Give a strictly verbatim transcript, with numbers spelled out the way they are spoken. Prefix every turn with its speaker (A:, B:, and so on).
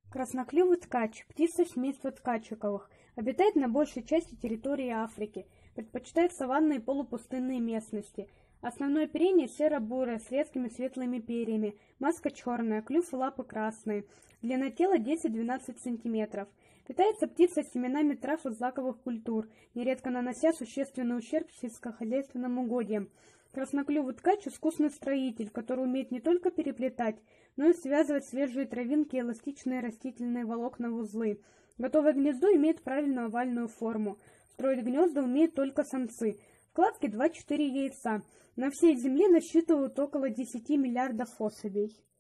A: Красноклювый ткач – птица семейства ткачиковых, обитает на большей части территории Африки, предпочитает саванные и полупустынные местности. Основное оперение серо-бурое с редкими светлыми перьями, маска черная, клюв и лапы красные, длина тела десять-двенадцать сантиметров. Питается птица семенами трав и злаковых культур, нередко нанося существенный ущерб сельскохозяйственным угодьям. Красноклювый ткач – искусный строитель, который умеет не только переплетать, но и связывать свежие травинки и эластичные растительные волокна в узлы. Готовое гнездо имеет правильную овальную форму. Строить гнезда умеют только самцы. В кладке два-четыре яйца. На всей Земле насчитывают около десяти миллиардов особей.